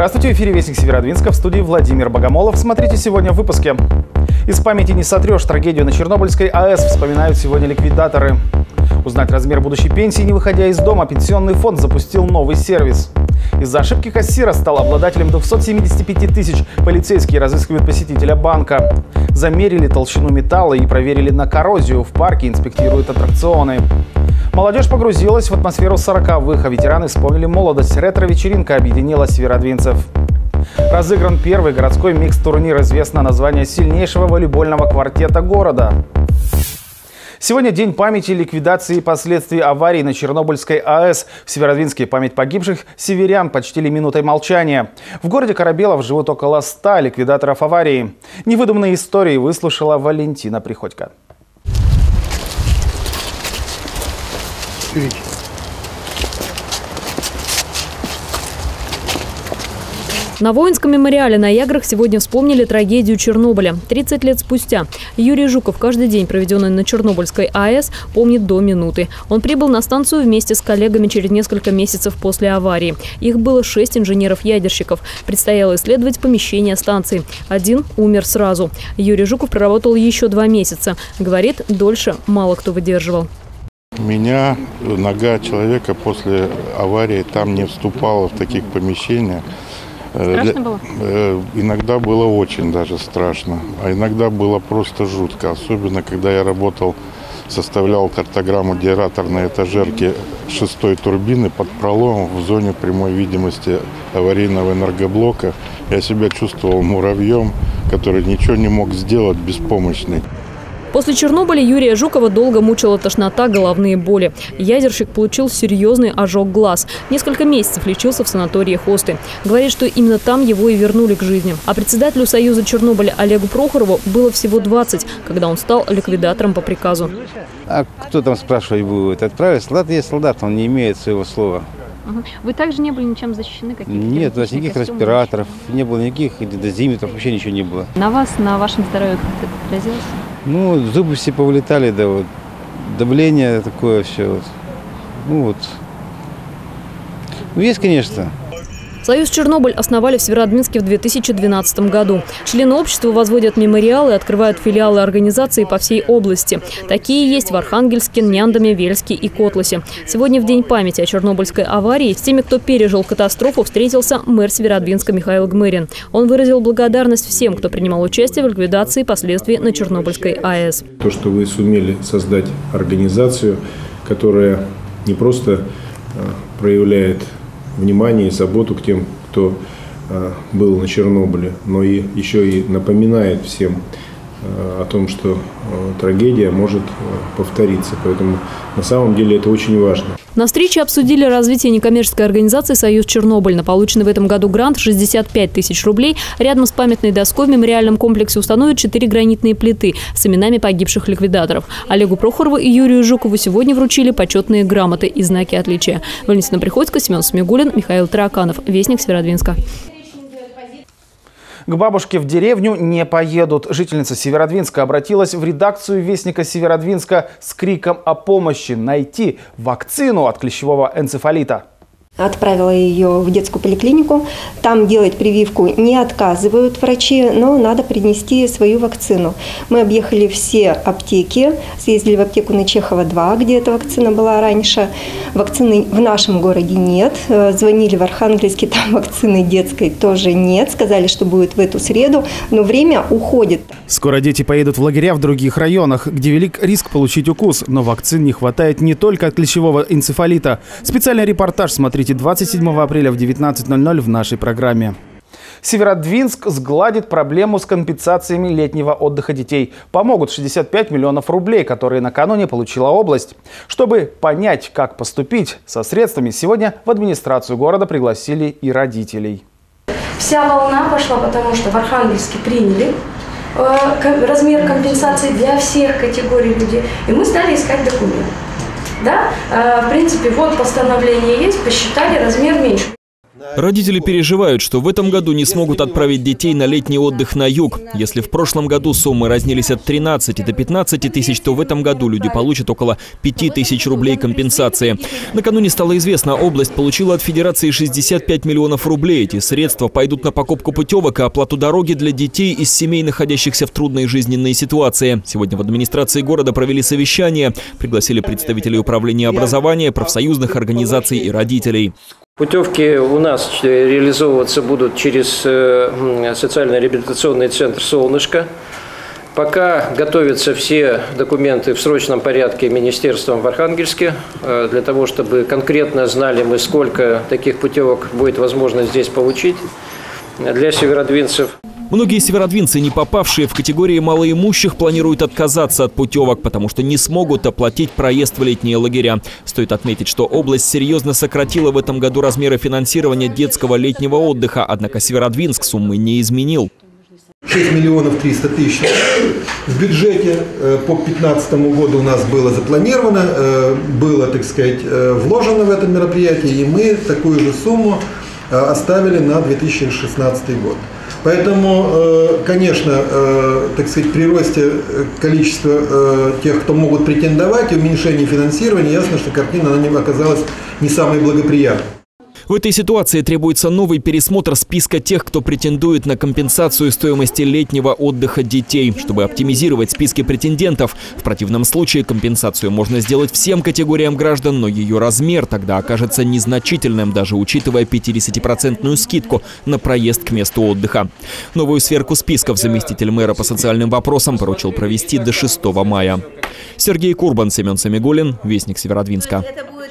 Здравствуйте, в эфире «Вестник Северодвинска», в студии Владимир Богомолов. Смотрите сегодня в выпуске. Из памяти не сотрешь трагедию на Чернобыльской АЭС, вспоминают сегодня ликвидаторы. Узнать размер будущей пенсии, не выходя из дома, Пенсионный фонд запустил новый сервис. Из-за ошибки кассира стал обладателем 275 тысяч. Полицейские разыскивают посетителя банка. Замерили толщину металла и проверили на коррозию. В парке инспектируют аттракционы. Молодежь погрузилась в атмосферу 40-х, а ветераны вспомнили молодость. Ретро-вечеринка объединила северодвинцев. Разыгран первый городской микс-турнир. Известно название сильнейшего волейбольного квартета города. Сегодня день памяти ликвидации последствий аварии на Чернобыльской АЭС. В Северодвинске память погибших северян почтили минутой молчания. В городе Корабелов живут около 100 ликвидаторов аварии. Невыдуманные истории выслушала Валентина Приходько. На воинском мемориале на Яграх сегодня вспомнили трагедию Чернобыля. 30 лет спустя Юрий Жуков каждый день, проведенный на Чернобыльской АЭС, помнит до минуты. Он прибыл на станцию вместе с коллегами через несколько месяцев после аварии. Их было 6 инженеров-ядерщиков. Предстояло исследовать помещение станции. Один умер сразу. Юрий Жуков проработал еще 2 месяца. Говорит, дольше мало кто выдерживал. У меня нога человека после аварии там не вступала в таких помещениях. Страшно было? Иногда было очень даже страшно, а иногда было просто жутко. Особенно, когда я работал, составлял картограмму деараторной этажерки 6-й турбины под проломом в зоне прямой видимости аварийного энергоблока. Я себя чувствовал муравьем, который ничего не мог сделать, беспомощный. После Чернобыля Юрия Жукова долго мучила тошнота, головные боли. Ядерщик получил серьезный ожог глаз. Несколько месяцев лечился в санатории Хосты. Говорит, что именно там его и вернули к жизни. А председателю Союза Чернобыля Олегу Прохорову было всего 20, когда он стал ликвидатором по приказу. А кто там спрашивать будет? Отправить? Солдат есть солдат, он не имеет своего слова. Вы также не были ничем защищены? Нет, у нас никаких респираторов, не было никаких дозиметров, вообще ничего не было. На вас, на вашем здоровье как-то отразилось? Ну, зубы все повылетали, да, вот, давление такое все. Вот. Ну вот. Ну, есть, конечно. Союз Чернобыль основали в Северодвинске в 2012 году. Члены общества возводят мемориалы и открывают филиалы организации по всей области. Такие есть в Архангельске, Няндаме, Вельске и Котласе. Сегодня в день памяти о Чернобыльской аварии с теми, кто пережил катастрофу, встретился мэр Северодвинска Михаил Гмырин. Он выразил благодарность всем, кто принимал участие в ликвидации последствий на Чернобыльской АЭС. То, что вы сумели создать организацию, которая не просто проявляет внимание и заботу к тем, кто был на Чернобыле, но и еще и напоминает всем о том, что трагедия может повториться. Поэтому на самом деле это очень важно. На встрече обсудили развитие некоммерческой организации «Союз Чернобыль». На полученный в этом году грант 65 тысяч рублей рядом с памятной доской в мемориальном комплексе установят 4 гранитные плиты с именами погибших ликвидаторов. Олегу Прохорову и Юрию Жукову сегодня вручили почетные грамоты и знаки отличия. Валентина Приходько, Семен Смигулин, Михаил Тараканов. Вестник Северодвинска. К бабушке в деревню не поедут. Жительница Северодвинска обратилась в редакцию Вестника Северодвинска с криком о помощи найти вакцину от клещевого энцефалита. Отправила ее в детскую поликлинику. Там делать прививку не отказывают врачи, но надо принести свою вакцину. Мы объехали все аптеки, съездили в аптеку на Чехова 2, где эта вакцина была раньше. Вакцины в нашем городе нет. Звонили в Архангельске, там вакцины детской тоже нет. Сказали, что будет в эту среду, но время уходит. Скоро дети поедут в лагеря в других районах, где велик риск получить укус. Но вакцин не хватает не только от клещевого энцефалита. Специальный репортаж смотрите 27 апреля в 19:00 в нашей программе. Северодвинск сгладит проблему с компенсациями летнего отдыха детей. Помогут 65 миллионов рублей, которые накануне получила область. Чтобы понять, как поступить со средствами, сегодня в администрацию города пригласили и родителей. Вся волна пошла, потому что в Архангельске приняли размер компенсации для всех категорий людей. И мы стали искать документы. Да? В принципе, вот постановление есть, посчитали размер меньше. Родители переживают, что в этом году не смогут отправить детей на летний отдых на юг. Если в прошлом году суммы разнились от 13 до 15 тысяч, то в этом году люди получат около 5 тысяч рублей компенсации. Накануне стало известно, область получила от Федерации 65 миллионов рублей. Эти средства пойдут на покупку путевок и оплату дороги для детей из семей, находящихся в трудной жизненной ситуации. Сегодня в администрации города провели совещание. Пригласили представителей управления образования, профсоюзных организаций и родителей. Путевки у нас реализовываться будут через социально-реабилитационный центр «Солнышко». Пока готовятся все документы в срочном порядке министерством в Архангельске, для того, чтобы конкретно знали мы, сколько таких путевок будет возможно здесь получить для северодвинцев. Многие северодвинцы, не попавшие в категории малоимущих, планируют отказаться от путевок, потому что не смогут оплатить проезд в летние лагеря. Стоит отметить, что область серьезно сократила в этом году размеры финансирования детского летнего отдыха, однако Северодвинск суммы не изменил. 6 миллионов 300 тысяч в бюджете по 2015 году у нас было запланировано, было, так сказать, вложено в это мероприятие, и мы такую же сумму оставили на 2016 год. Поэтому, конечно, так сказать, при росте количества тех, кто могут претендовать, и уменьшении финансирования, ясно, что картина она оказалась не самой благоприятной. В этой ситуации требуется новый пересмотр списка тех, кто претендует на компенсацию стоимости летнего отдыха детей, чтобы оптимизировать списки претендентов. В противном случае компенсацию можно сделать всем категориям граждан, но ее размер тогда окажется незначительным, даже учитывая 50% скидку на проезд к месту отдыха. Новую сверку списков заместитель мэра по социальным вопросам поручил провести до 6 мая. Сергей Курбан, Семен Самигуллин, Вестник Северодвинска.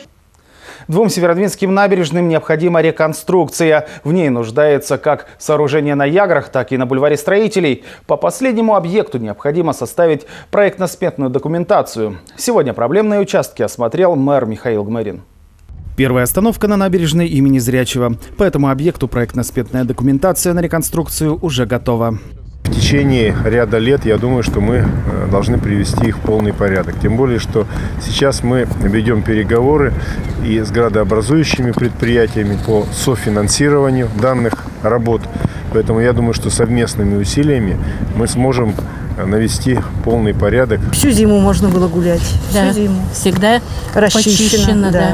Двум северодвинским набережным необходима реконструкция. В ней нуждается как сооружение на Яграх, так и на бульваре Строителей. По последнему объекту необходимо составить проектно-сметную документацию. Сегодня проблемные участки осмотрел мэр Михаил Гмырин. Первая остановка на набережной имени Зрячего. По этому объекту проектно-сметная документация на реконструкцию уже готова. В течение ряда лет, я думаю, что мы должны привести их в полный порядок. Тем более, что сейчас мы ведем переговоры и с градообразующими предприятиями по софинансированию данных работ. Поэтому я думаю, что совместными усилиями мы сможем навести полный порядок. Всю зиму можно было гулять. Да, всю зиму. Всегда расчищено, да.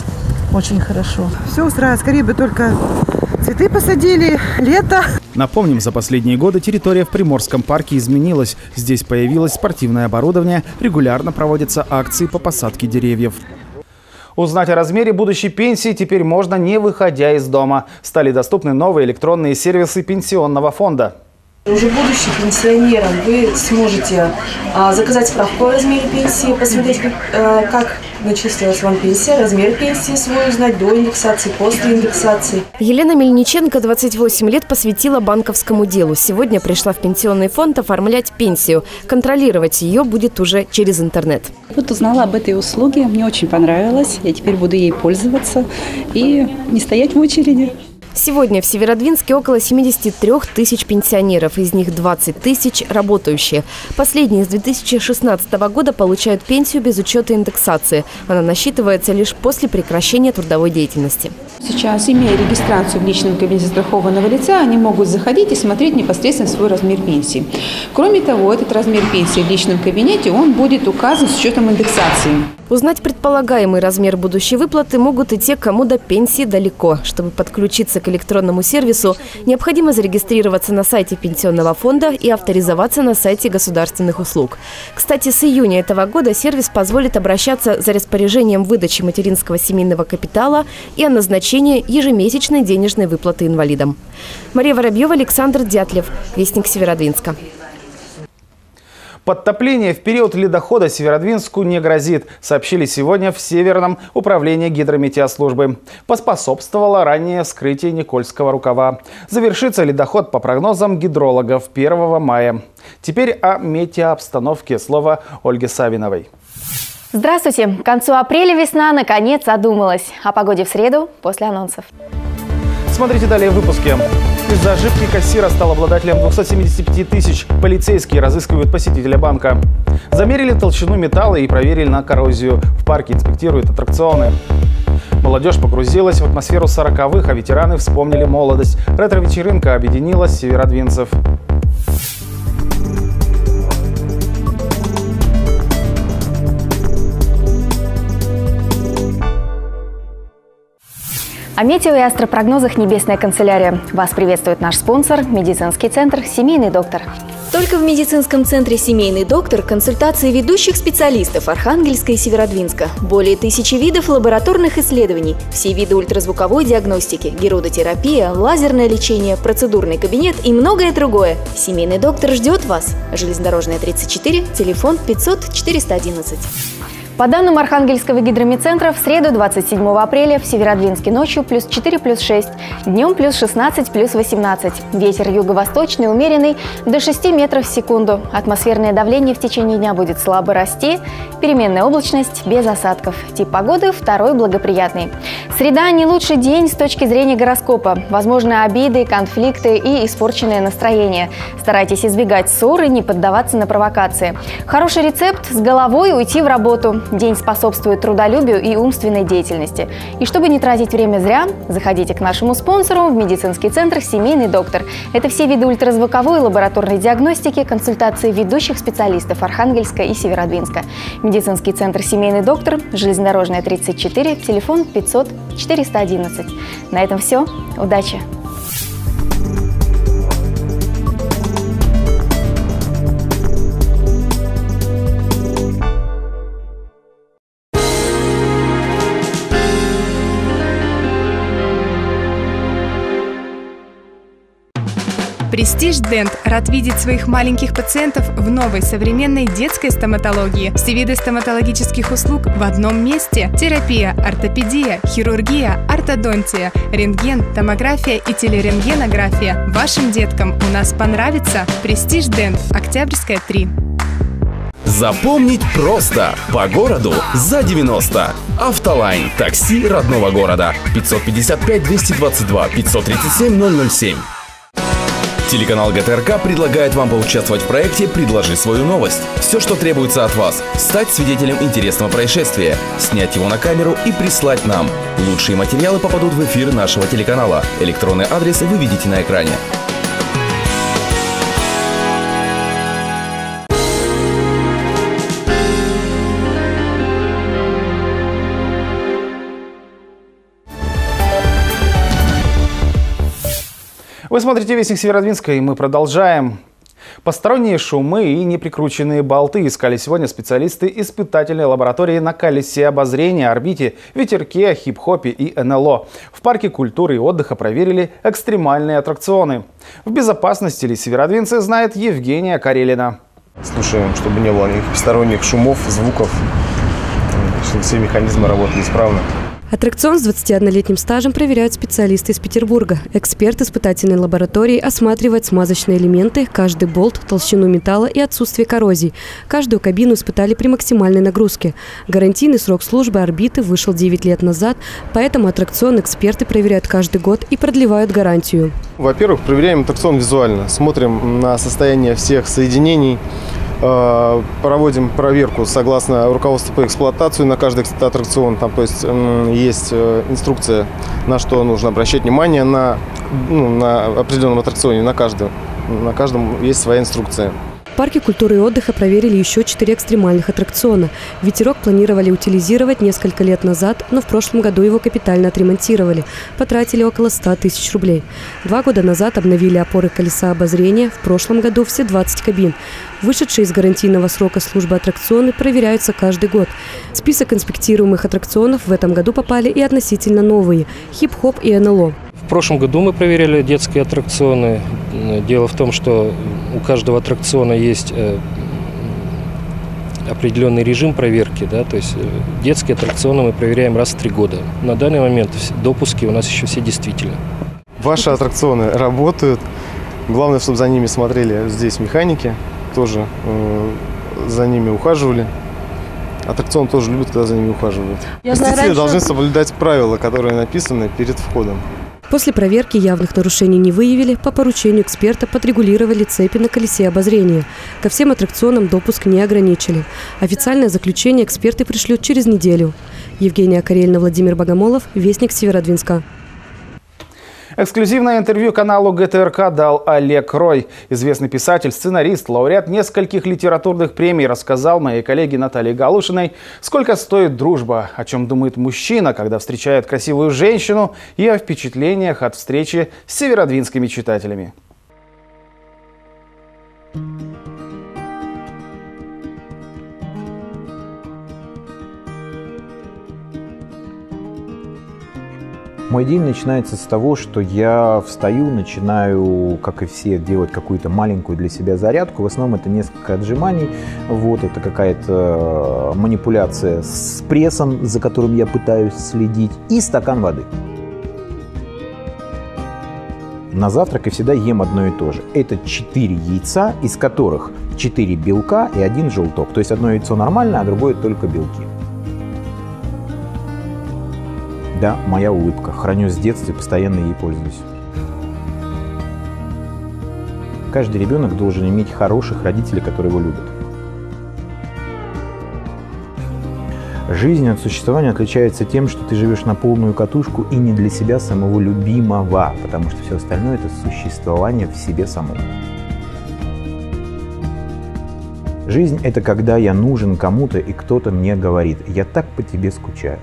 Очень хорошо. Все устраивает. Скорее бы только цветы посадили, лето. Напомним, за последние годы территория в Приморском парке изменилась. Здесь появилось спортивное оборудование, регулярно проводятся акции по посадке деревьев. Узнать о размере будущей пенсии теперь можно, не выходя из дома. Стали доступны новые электронные сервисы пенсионного фонда. Уже будучи пенсионером, вы сможете заказать справку о размере пенсии, посмотреть, как начислилась вам пенсия, размер пенсии свой узнать до индексации, после индексации. Елена Мельниченко 28 лет посвятила банковскому делу. Сегодня пришла в пенсионный фонд оформлять пенсию. Контролировать ее будет уже через интернет. Вот узнала об этой услуге, мне очень понравилось. Я теперь буду ей пользоваться и не стоять в очереди. Сегодня в Северодвинске около 73 тысяч пенсионеров, из них 20 тысяч работающие. Последние с 2016 года получают пенсию без учета индексации. Она насчитывается лишь после прекращения трудовой деятельности. Сейчас, имея регистрацию в личном кабинете застрахованного лица, они могут заходить и смотреть непосредственно свой размер пенсии. Кроме того, этот размер пенсии в личном кабинете он будет указан с учетом индексации. Узнать предполагаемый размер будущей выплаты могут и те, кому до пенсии далеко. Чтобы подключиться к электронному сервису, необходимо зарегистрироваться на сайте пенсионного фонда и авторизоваться на сайте государственных услуг. Кстати, с июня этого года сервис позволит обращаться за распоряжением выдачи материнского семейного капитала и о назначении ежемесячной денежной выплаты инвалидам. Мария Воробьева, Александр Дятлев, Вестник Северодвинска. Подтопление в период ледохода Северодвинску не грозит, сообщили сегодня в Северном управлении гидрометеослужбы. Поспособствовало раннее вскрытие Никольского рукава. Завершится ледоход по прогнозам гидрологов 1 мая. Теперь о метеообстановке. Слово Ольге Савиновой. Здравствуйте! К концу апреля весна наконец одумалась. О погоде в среду после анонсов. Смотрите далее в выпуске. Из-за ошибки кассира стал обладателем 275 тысяч. Полицейские разыскивают посетителя банка. Замерили толщину металла и проверили на коррозию. В парке инспектируют аттракционы. Молодежь погрузилась в атмосферу 40-х, а ветераны вспомнили молодость. Ретро-вечеринка объединила северодвинцев. О метео и астропрогнозах «Небесная канцелярия». Вас приветствует наш спонсор – медицинский центр «Семейный доктор». Только в медицинском центре «Семейный доктор» консультации ведущих специалистов Архангельска и Северодвинска. Более 1000 видов лабораторных исследований, все виды ультразвуковой диагностики, герудотерапия, лазерное лечение, процедурный кабинет и многое другое. «Семейный доктор» ждет вас. Железнодорожная 34, телефон 500 411. По данным Архангельского гидромедцентра, в среду 27 апреля в Северодвинске ночью +4, +6, днем +16, +18. Ветер юго-восточный умеренный до 6 метров в секунду. Атмосферное давление в течение дня будет слабо расти. Переменная облачность без осадков. Тип погоды второй благоприятный. Среда не лучший день с точки зрения гороскопа. Возможны обиды, конфликты и испорченное настроение. Старайтесь избегать ссор и не поддаваться на провокации. Хороший рецепт – с головой уйти в работу. День способствует трудолюбию и умственной деятельности. И чтобы не тратить время зря, заходите к нашему спонсору в медицинский центр «Семейный доктор». Это все виды ультразвуковой и лабораторной диагностики, консультации ведущих специалистов Архангельска и Северодвинска. Медицинский центр «Семейный доктор», железнодорожная 34, телефон 500 411. На этом все. Удачи! Престиж Дент рад видеть своих маленьких пациентов в новой современной детской стоматологии. Все виды стоматологических услуг в одном месте. Терапия, ортопедия, хирургия, ортодонтия, рентген, томография и телерентгенография. Вашим деткам у нас понравится. Престиж Дент, Октябрьская, 3. Запомнить просто. По городу за 90. Автолайн. Такси родного города. 555 222 537 007. Телеканал ГТРК предлагает вам поучаствовать в проекте «Предложи свою новость». Все, что требуется от вас – стать свидетелем интересного происшествия, снять его на камеру и прислать нам. Лучшие материалы попадут в эфир нашего телеканала. Электронный адрес вы видите на экране. Вы смотрите «Вестник Северодвинска», и мы продолжаем. Посторонние шумы и неприкрученные болты искали сегодня специалисты испытательной лаборатории на колесе обозрения, орбите, ветерке, хип-хопе и НЛО. В парке культуры и отдыха проверили экстремальные аттракционы. В безопасности ли северодвинцы, знает Евгения Карелина. Слушаем, чтобы не было никаких посторонних шумов, звуков, чтобы все механизмы работали исправно. Аттракцион с 21-летним стажем проверяют специалисты из Петербурга. Эксперт испытательной лаборатории осматривает смазочные элементы, каждый болт, толщину металла и отсутствие коррозии. Каждую кабину испытали при максимальной нагрузке. Гарантийный срок службы орбиты вышел 9 лет назад, поэтому аттракцион эксперты проверяют каждый год и продлевают гарантию. Во-первых, проверяем аттракцион визуально, смотрим на состояние всех соединений, проводим проверку согласно руководству по эксплуатации на каждый аттракцион. Там, то есть есть инструкция, на что нужно обращать внимание на определенном аттракционе, на каждом есть своя инструкция. В парке культуры и отдыха проверили еще 4 экстремальных аттракциона. «Ветерок» планировали утилизировать несколько лет назад, но в прошлом году его капитально отремонтировали. Потратили около 100 тысяч рублей. 2 года назад обновили опоры колеса обозрения, в прошлом году все 20 кабин. Вышедшие из гарантийного срока службы аттракционы проверяются каждый год. В список инспектируемых аттракционов в этом году попали и относительно новые – хип-хоп и НЛО. В прошлом году мы проверяли детские аттракционы. Дело в том, что у каждого аттракциона есть определенный режим проверки. Да? То есть детские аттракционы мы проверяем раз в 3 года. На данный момент допуски у нас еще все действительны. Ваши аттракционы работают. Главное, чтобы за ними смотрели здесь механики, тоже за ними ухаживали. Аттракцион тоже любит, когда за ними ухаживают. Посетители должны соблюдать правила, которые написаны перед входом. После проверки явных нарушений не выявили, по поручению эксперта подрегулировали цепи на колесе обозрения. Ко всем аттракционам допуск не ограничили. Официальное заключение эксперты пришлют через неделю. Евгения Карельна, Владимир Богомолов, Вестник Северодвинска. Эксклюзивное интервью каналу ГТРК дал Олег Рой. Известный писатель, сценарист, лауреат нескольких литературных премий рассказал моей коллеге Наталье Галушиной, сколько стоит дружба, о чем думает мужчина, когда встречает красивую женщину, и о впечатлениях от встречи с северодвинскими читателями. Мой день начинается с того, что я встаю, начинаю, как и все, делать какую-то маленькую для себя зарядку. В основном это несколько отжиманий. Вот, это какая-то манипуляция с прессом, за которым я пытаюсь следить, и стакан воды. На завтрак я всегда ем одно и то же. Это 4 яйца, из которых 4 белка и 1 желток. То есть одно яйцо нормально, а другое только белки. Да, моя улыбка. Храню с детства и постоянно ей пользуюсь. Каждый ребенок должен иметь хороших родителей, которые его любят. Жизнь от существования отличается тем, что ты живешь на полную катушку и не для себя самого любимого, потому что все остальное – это существование в себе самом. Жизнь – это когда я нужен кому-то, и кто-то мне говорит: «Я так по тебе скучаю».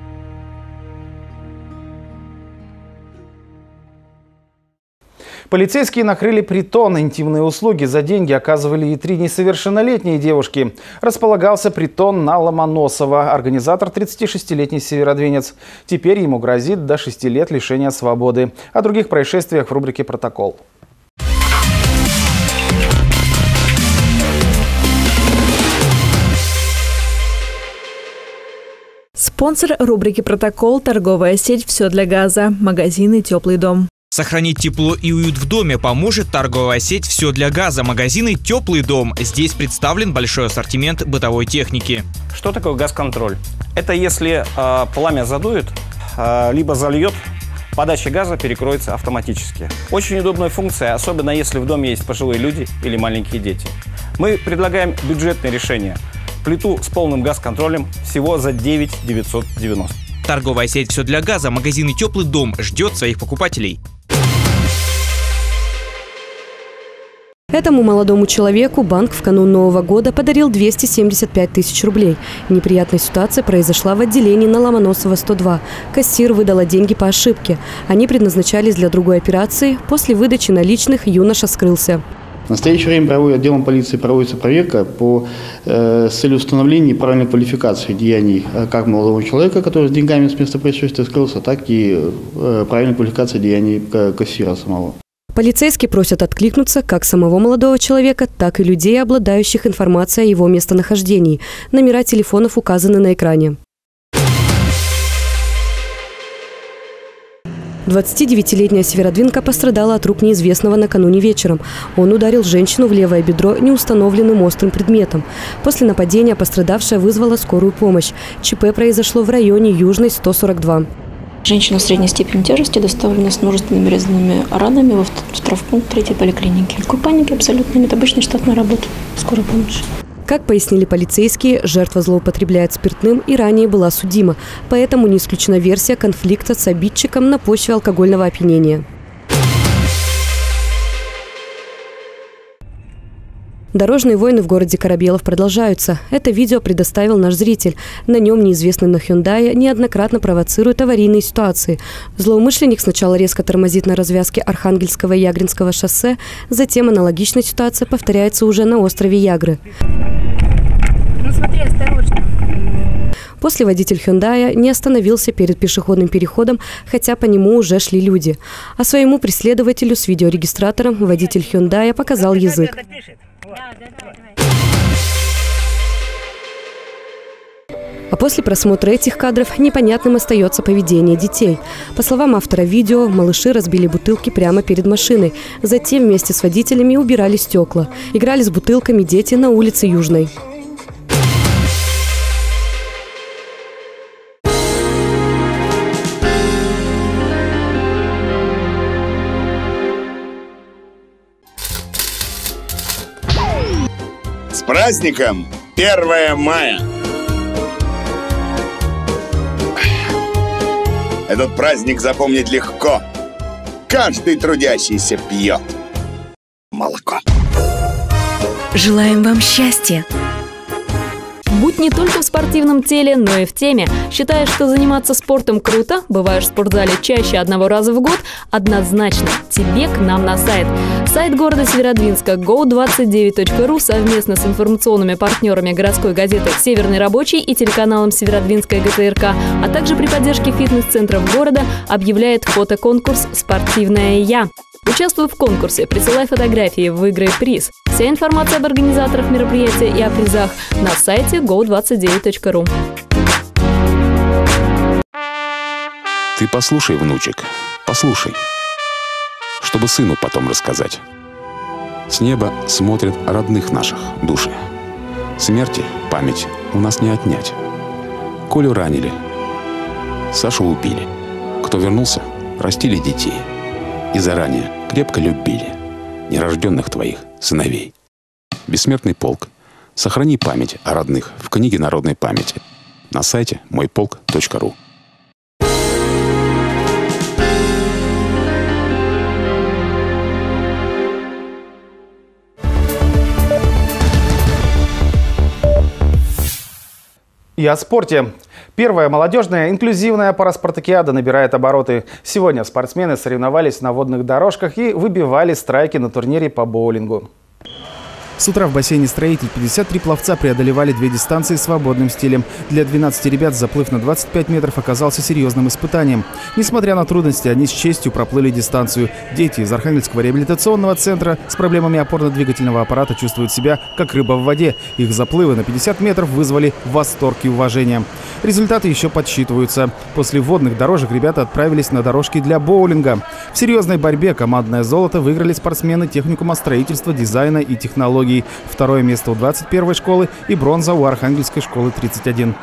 Полицейские накрыли притон. Интимные услуги за деньги оказывали и 3 несовершеннолетние девушки. Располагался притон на Ломоносова. Организатор 36-летний северодвинец. Теперь ему грозит до 6 лет лишения свободы. О других происшествиях в рубрике «Протокол». Спонсор рубрики «Протокол» – торговая сеть «Все для газа», магазины «Теплый дом». Сохранить тепло и уют в доме поможет торговая сеть «Все для газа», магазины «Теплый дом». Здесь представлен большой ассортимент бытовой техники. Что такое газконтроль? Это если пламя задует, либо зальет, подача газа перекроется автоматически. Очень удобная функция, особенно если в доме есть пожилые люди или маленькие дети. Мы предлагаем бюджетное решение. Плиту с полным газконтролем всего за 9 990. Торговая сеть «Все для газа», магазины «Теплый дом» ждет своих покупателей. Этому молодому человеку банк в канун Нового года подарил 275 тысяч рублей. Неприятная ситуация произошла в отделении на Ломоносова 102. Кассир выдала деньги по ошибке. Они предназначались для другой операции. После выдачи наличных юноша скрылся. В настоящее время отделом полиции проводится проверка с целью установления правильной квалификации деяний как молодого человека, который с деньгами с места происшествия скрылся, так и правильной квалификации деяний кассира самого. Полицейские просят откликнуться как самого молодого человека, так и людей, обладающих информацией о его местонахождении. Номера телефонов указаны на экране. 29-летняя северодвинка пострадала от рук неизвестного накануне вечером. Он ударил женщину в левое бедро неустановленным острым предметом. После нападения пострадавшая вызвала скорую помощь. ЧП произошло в районе Южной 142. Женщина средней степени тяжести доставлена с множественными резанными ранами в травмпункт 3-й поликлиники. Никакой паники абсолютно нет. Обычная штатная работа скорой помощи. Как пояснили полицейские, жертва злоупотребляет спиртным и ранее была судима. Поэтому не исключена версия конфликта с обидчиком на почве алкогольного опьянения. Дорожные войны в городе Корабелов продолжаются. Это видео предоставил наш зритель. На нем неизвестный на Hyundai неоднократно провоцирует аварийные ситуации. Злоумышленник сначала резко тормозит на развязке Архангельского и Ягринского шоссе, затем аналогичная ситуация повторяется уже на острове Ягры. Ну смотри, осторожно. После водитель Hyundai не остановился перед пешеходным переходом, хотя по нему уже шли люди. А своему преследователю с видеорегистратором водитель Hyundai показал язык. А после просмотра этих кадров непонятным остается поведение детей. По словам автора видео, малыши разбили бутылки прямо перед машиной. Затем вместе с водителями убирали стекла. Играли с бутылками дети на улице Южной. праздником 1 мая! Этот праздник запомнить легко. Каждый трудящийся пьет молоко. Желаем вам счастья! Будь не только в спортивном теле, но и в теме. Считаешь, что заниматься спортом круто? Бываешь в спортзале чаще одного раза в год? Однозначно, тебе к нам на сайт. Сайт города Северодвинска go29.ru совместно с информационными партнерами городской газеты «Северный рабочий» и телеканалом «Северодвинская ГТРК», а также при поддержке фитнес-центров города объявляет фотоконкурс «Спортивная я». Участвуй в конкурсе, присылай фотографии, выиграй приз. Вся информация об организаторах мероприятия и о призах на сайте go29.ru. Ты послушай, внучек, послушай, чтобы сыну потом рассказать. С неба смотрят родных наших души. Смерти память у нас не отнять. Колю ранили, Сашу убили. Кто вернулся, растили детей. И заранее крепко любили нерожденных твоих сыновей. Бессмертный полк. Сохрани память о родных в книге народной памяти на сайте мойполк.ру. И о спорте. Первая молодежная инклюзивная параспартакиада набирает обороты. Сегодня спортсмены соревновались на водных дорожках и выбивали страйки на турнире по боулингу. С утра в бассейне «Строитель» 53 пловца преодолевали 2 дистанции свободным стилем. Для 12 ребят заплыв на 25 метров оказался серьезным испытанием. Несмотря на трудности, они с честью проплыли дистанцию. Дети из Архангельского реабилитационного центра с проблемами опорно-двигательного аппарата чувствуют себя как рыба в воде. Их заплывы на 50 метров вызвали восторг и уважение. Результаты еще подсчитываются. После водных дорожек ребята отправились на дорожки для боулинга. В серьезной борьбе командное золото выиграли спортсмены техникума строительства, дизайна и технологий. Второе место у 21-й школы и бронза у Архангельской школы 31.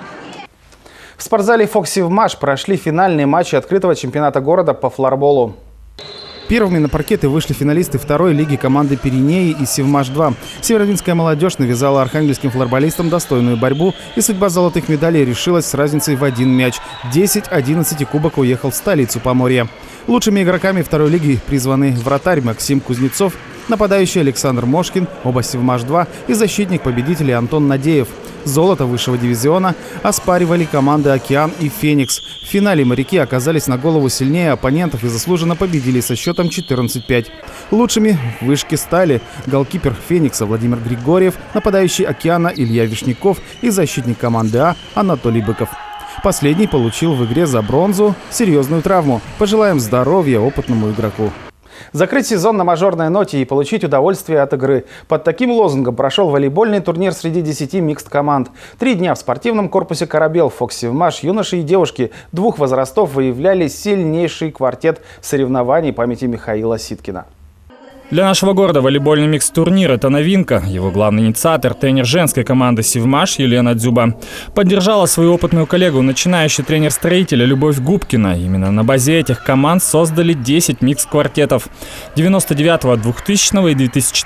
В спортзале «Фоксивмаш» прошли финальные матчи открытого чемпионата города по флорболу. Первыми на паркеты вышли финалисты второй лиги команды «Пиренеи» и «Севмаш-2». Северодвинская молодежь навязала архангельским флорболистам достойную борьбу, и судьба золотых медалей решилась с разницей в 1 мяч. 10-11 кубок уехал в столицу Поморья. Лучшими игроками второй лиги призваны вратарь Максим Кузнецов, нападающий Александр Мошкин, оба «Севмаш-2» и защитник победителей Антон Надеев. Золото высшего дивизиона оспаривали команды «Океан» и «Феникс». В финале моряки оказались на голову сильнее оппонентов и заслуженно победили со счетом 14-5. Лучшими в вышке стали голкипер «Феникса» Владимир Григорьев, нападающий «Океана» Илья Вишняков и защитник команды «А» Анатолий Быков. Последний получил в игре за бронзу серьезную травму. Пожелаем здоровья опытному игроку. Закрыть сезон на мажорной ноте и получить удовольствие от игры. Под таким лозунгом прошел волейбольный турнир среди 10 микст-команд. 3 дня в спортивном корпусе «Корабел» «Фоксивмаш» юноши и девушки 2 возрастов выявляли сильнейший квартет соревнований памяти Михаила Ситкина. Для нашего города волейбольный микс-турнир – это новинка. Его главный инициатор – тренер женской команды «Севмаш» Елена Дзюба. Поддержала свою опытную коллегу, начинающий тренер строителя Любовь Губкина. Именно на базе этих команд создали 10 микс-квартетов 99-го, 2000-го и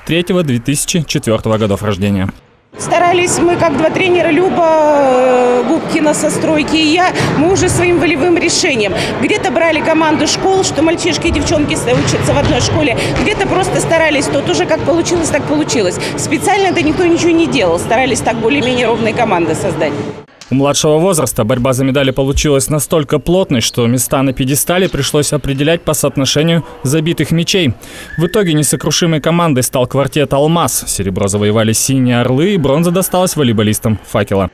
2003-2004 годов рождения. Старались мы, как 2 тренера, Люба Губкина со стройки и я, мы уже своим волевым решением. Где-то брали команду школ, что мальчишки и девчонки учатся в одной школе, где-то просто старались, тут уже как получилось, так получилось. Специально это никто ничего не делал, старались так более-менее ровные команды создать. У младшего возраста борьба за медали получилась настолько плотной, что места на пьедестале пришлось определять по соотношению забитых мячей. В итоге несокрушимой командой стал квартет «Алмаз». Серебро завоевали «Синие орлы», и бронза досталась волейболистам «Факела».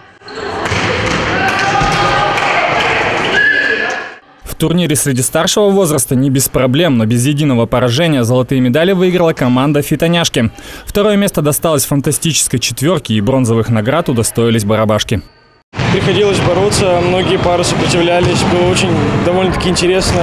В турнире среди старшего возраста не без проблем, но без единого поражения золотые медали выиграла команда «Фитоняшки». Второе место досталось фантастической четверке, и бронзовых наград удостоились барабашки. Приходилось бороться, многие пары сопротивлялись, было очень довольно-таки интересно.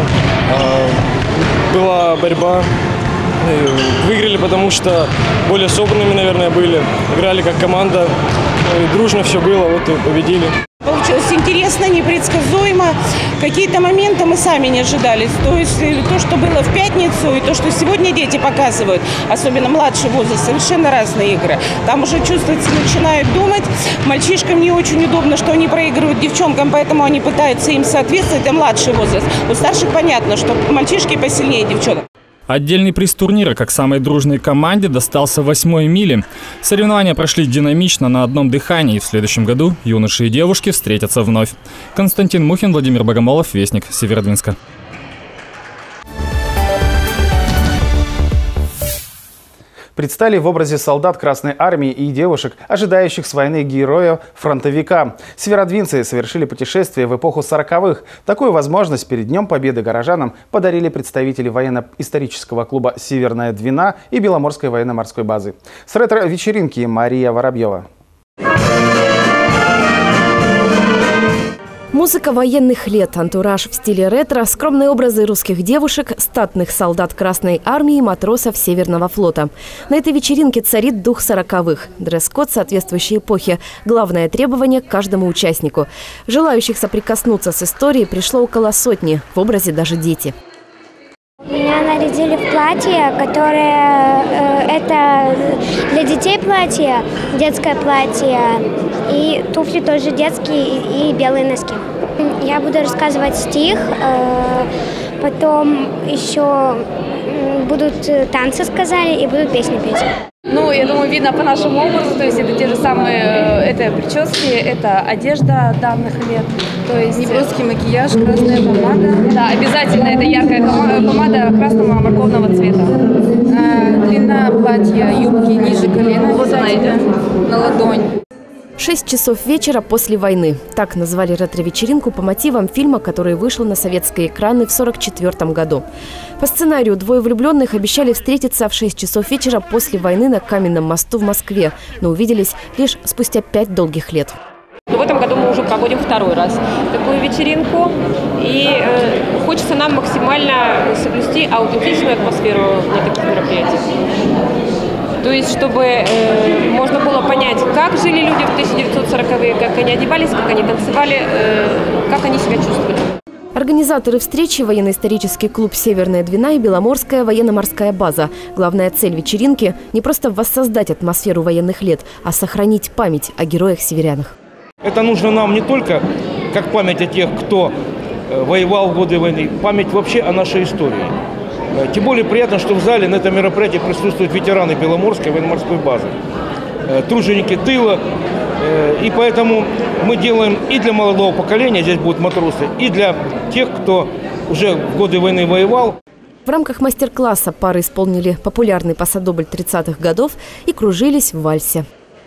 Была борьба, выиграли, потому что более собранными, наверное, были. Играли как команда, и дружно все было, вот и победили. получилось интересно, непредсказуемо. Какие-то моменты мы сами не ожидали. То есть то, что было в пятницу, и то, что сегодня дети показывают, особенно младший возраст, совершенно разные игры. Там уже чувствуется, начинают думать. Мальчишкам не очень удобно, что они проигрывают девчонкам, поэтому они пытаются им соответствовать. Это младший возраст. У старших понятно, что мальчишки посильнее девчонок. Отдельный приз турнира, как самой дружной команде, достался 8-й Миле. Соревнования прошли динамично, на одном дыхании. В следующем году юноши и девушки встретятся вновь. Константин Мухин, Владимир Богомолов, Вестник, Северодвинска. Предстали в образе солдат Красной Армии и девушек, ожидающих с войны героя-фронтовика. Северодвинцы совершили путешествие в эпоху 40-х. Такую возможность перед Днем Победы горожанам подарили представители военно-исторического клуба «Северная Двина» и Беломорской военно-морской базы. С ретро-вечеринки Мария Воробьева. Музыка военных лет, антураж в стиле ретро, скромные образы русских девушек, статных солдат Красной Армии и матросов Северного флота. На этой вечеринке царит дух 40-х. Дресс-код соответствующей эпохе. Главное требование к каждому участнику. Желающих соприкоснуться с историей пришло около сотни, в образе даже дети. Меня нарядили в платье, которое это для детей платье, детское платье, и туфли тоже детские, и белые носки. Я буду рассказывать стих, потом еще будут танцы, сказали, и будут песни петь. Ну, я думаю, видно по нашему образу, то есть это те же самые, это прически, это одежда данных лет, то есть неброский макияж, красная помада. Да, обязательно это яркая помада красного морковного цвета. Длина платья, юбки ниже колена, вот она идет, на ладонь. 6 часов вечера после войны. Так назвали ретро-вечеринку по мотивам фильма, который вышел на советские экраны в 1944 году. По сценарию двое влюбленных обещали встретиться в 6 часов вечера после войны на Каменном мосту в Москве, но увиделись лишь спустя 5 долгих лет. В этом году мы уже проводим второй раз такую вечеринку, и хочется нам максимально соблюсти аутентичную атмосферу на таких мероприятиях. То есть, чтобы можно было понять, как жили люди в 1940-е, как они одевались, как они танцевали, как они себя чувствовали. Организаторы встречи – военно-исторический клуб «Северная Двина» и Беломорская военно-морская база. Главная цель вечеринки – не просто воссоздать атмосферу военных лет, а сохранить память о героях-северянах. Это нужно нам не только как память о тех, кто воевал в годы войны, память вообще о нашей истории. Тем более приятно, что в зале на этом мероприятии присутствуют ветераны Беломорской военно-морской базы, труженики тыла. И поэтому мы делаем и для молодого поколения, здесь будут матросы, и для тех, кто уже в годы войны воевал. В рамках мастер-класса пары исполнили популярный пасодобль 30-х годов и кружились в вальсе.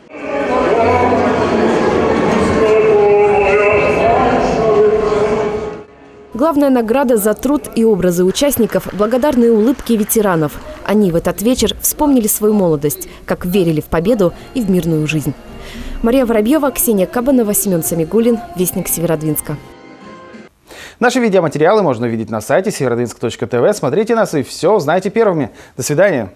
Главная награда за труд и образы участников – благодарные улыбки ветеранов. Они в этот вечер вспомнили свою молодость, как верили в победу и в мирную жизнь. Мария Воробьева, Ксения Кабанова, Семен Самигуллин, Вестник Северодвинска. Наши видеоматериалы можно увидеть на сайте северодвинск.тв. Смотрите нас и все узнаете первыми. До свидания.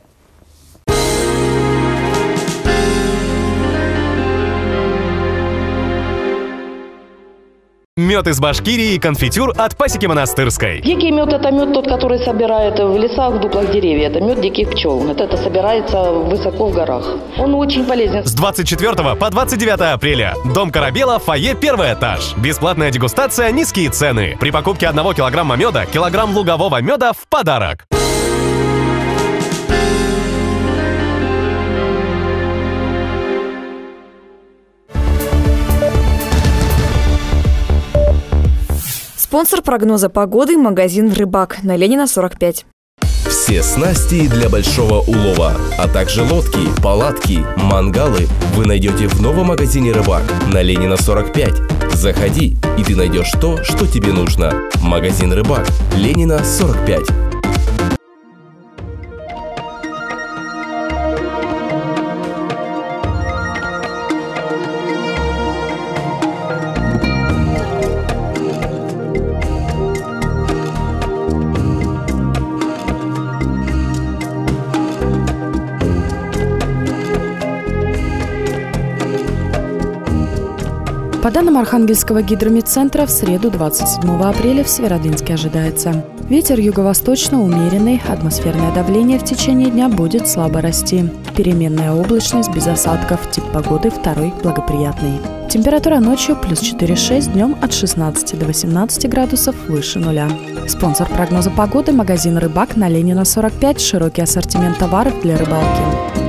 Мед из Башкирии и конфитюр от Пасеки Монастырской. Дикий мед – это мед тот, который собирают в лесах, в дуплах деревьев. Это мед диких пчел. Это собирается высоко в горах. Он очень полезен. С 24 по 29 апреля. Дом Корабела, фойе, первый этаж. Бесплатная дегустация, низкие цены. При покупке 1 килограмма меда, килограмм лугового меда в подарок. Спонсор прогноза погоды – магазин «Рыбак» на Ленина, 45. Все снасти для большого улова, а также лодки, палатки, мангалы вы найдете в новом магазине «Рыбак» на Ленина, 45. Заходи, и ты найдешь то, что тебе нужно. Магазин «Рыбак», Ленина, 45. По данным Архангельского гидрометцентра, в среду 27 апреля в Северодвинске ожидается ветер юго-восточно умеренный, атмосферное давление в течение дня будет слабо расти. Переменная облачность без осадков, тип погоды второй благоприятный. Температура ночью плюс 4,6, днем от 16 до 18 градусов выше нуля. Спонсор прогноза погоды – магазин «Рыбак» на Ленина, 45, широкий ассортимент товаров для рыбалки.